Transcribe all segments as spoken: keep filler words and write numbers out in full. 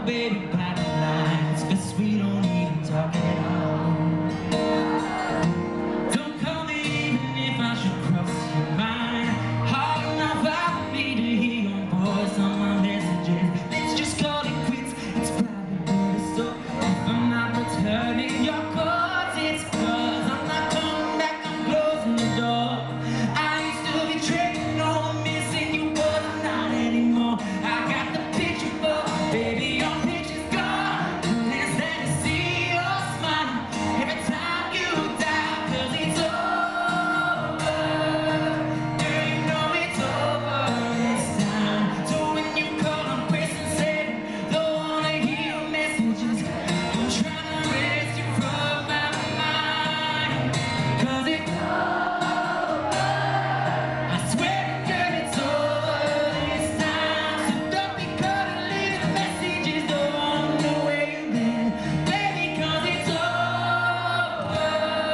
baby back lines, 'cause we don't even talk at all. Don't call me even if I should cross your mind. Hard enough for me to hear your voice on my messages. Let's just call it quits. It's probably better so. If I'm not returning your calls, it's 'cause I'm not coming back. I'm closing the door. I used to be tripping on missing you, but I'm not anymore. I got the picture, but baby, your picture's gone. And instead I see your smile every time you die, 'cause it's over. Girl, you know it's over this time. So when you call, I'm pressing send. Don't wanna hear your messages. I'm trying to rest you from my mind, 'cause it's over. I swear, girl, it's over this time. So don't be caught and leaving messages. Don't wanna know where you've been, baby, 'cause it's over.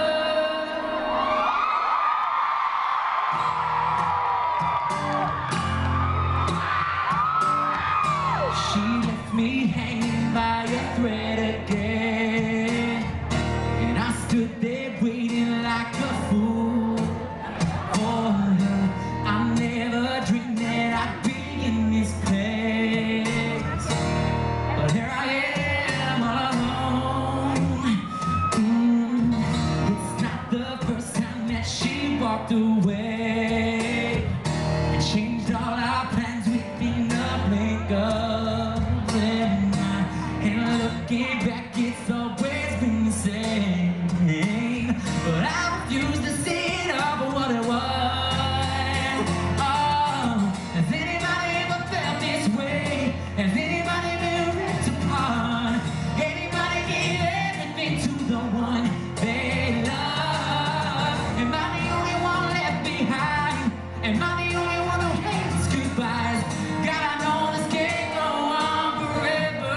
She left me hanging by a thread again, and I stood there waiting like a fool for her. I never dreamed that I'd be in this place, but here I am all alone. Mm, it's not the first time that she walked away and changed all our plans within a blink of an eye. And looking back, it's always been the same, but I refuse to see it all for what it was. Oh, has anybody ever felt this way? Has anybody been ripped apart? Anybody give everything to the one they love? Am I the only one left behind? Am I the only one who hates goodbyes? God, I know this can't go on forever.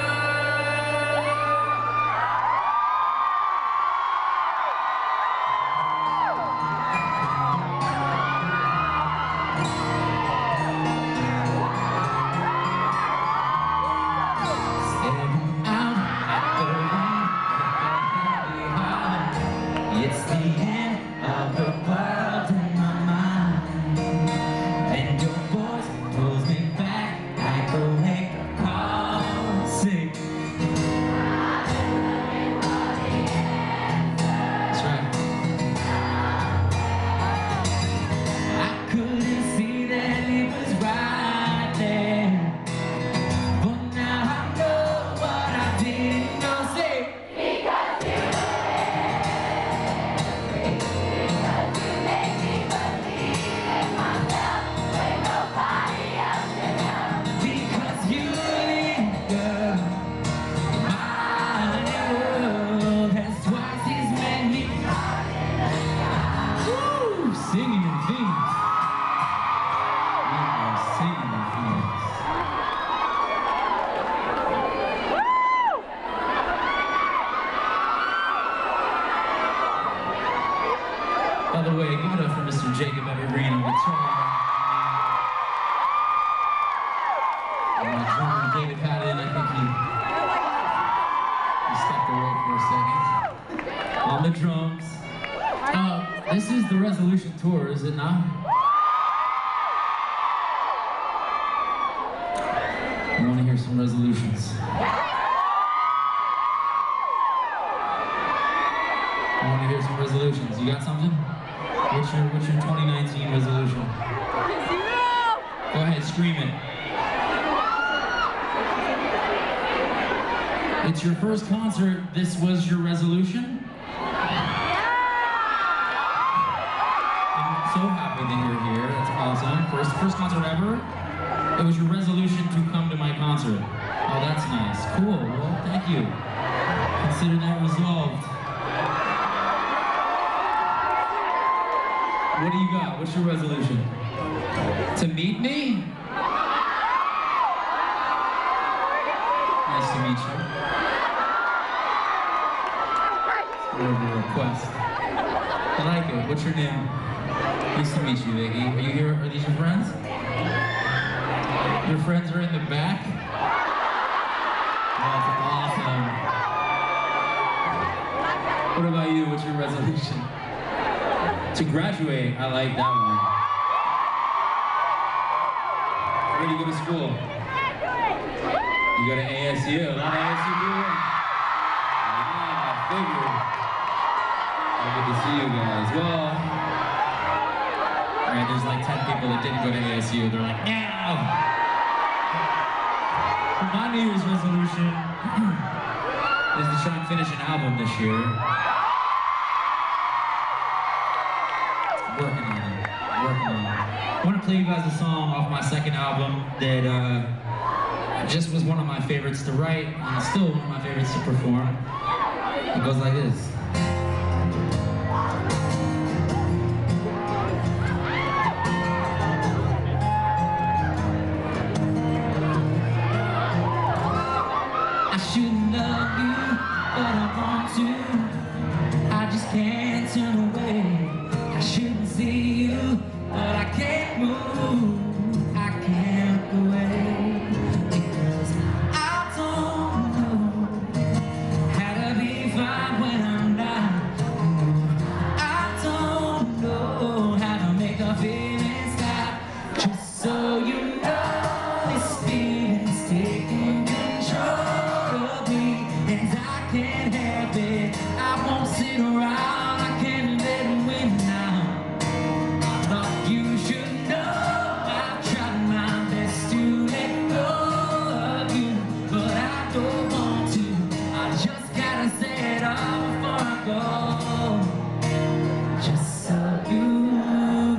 Staring out at the wind, behind. It's the end of the world in my mind, and your voice pulls me back like a wake-up call. Sing. That's right. I couldn't see that it was right there, but now I know what I didn't know. Say. Because you linger, my world has twice as many. Woo! Singing in Phoenix. We are singing in Phoenix. By the way, give it up for Mister Jacob Evergreen on guitar. And my drummer, David Patton, I think he, he stepped away for a second. On the drums. Uh, this is the Resolution Tour, is it not? I want to hear some resolutions. I want to hear some resolutions. You got something? What's your, what's your twenty nineteen resolution? Go ahead, scream it. It's your first concert. This was your resolution? I'm so happy that you're here. That's awesome. First, first concert ever? It was your resolution to come to my concert. Oh, that's nice. Cool. Well, thank you. Consider that resolved. What do you got? What's your resolution? To meet me? Nice to meet you. More of a request. I like it. What's your name? Nice to meet you, Iggy. Are you here? Are these your friends? Your friends are in the back? Wow. What about you? What's your resolution? To graduate. I like that one. Where do you go to school? You go to A S U. A lot of A S U people? Yeah, I figured. Well, good to see you guys. Well, alright, there's like ten people that didn't go to A S U. They're like, no! My New Year's resolution is to try and finish an album this year. Working on it. Working on it. I want to play you guys a song off my second album that uh, just was one of my favorites to write, and it's still one of my favorites to perform. It goes like this. I shouldn't love you, but I want to. I just can't turn away. I shouldn't see you, but I can't move. I can't go away because I don't know how to be fine when I'm not. I don't know how to make a feeling stop. Just so you know, this feeling's taking control of me, and I can't help it. I won't sit around. I can't let it win now. I thought you should know I've tried my best to let go of you, but I don't want to. I just gotta say it all before I go. Just so you know.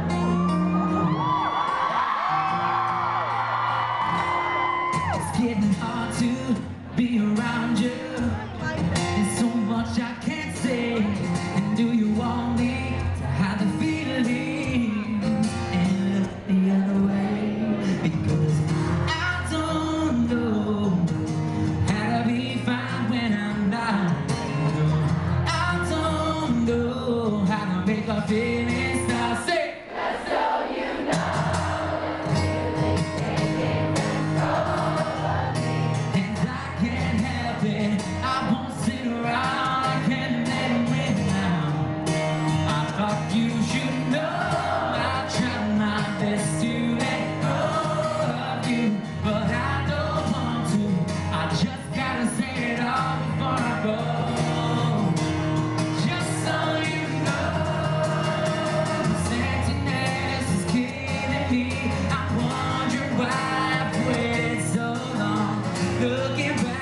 It's getting hard to be around you. There's so much I can't say. And do you want me to hide the feelings and look the other way? Because I don't know how to be fine when I'm not. I don't know how to make a feeling stop. Say just so you know, feelings taking control of me, and I can't help it. I won't sit around. I can't let it win now. I thought you should know I tried my best to let go of you, but I don't want to. I just gotta say it all before I go. Just so you know, this emptiness is killing me. I wonder why I've waited so long. Looking back.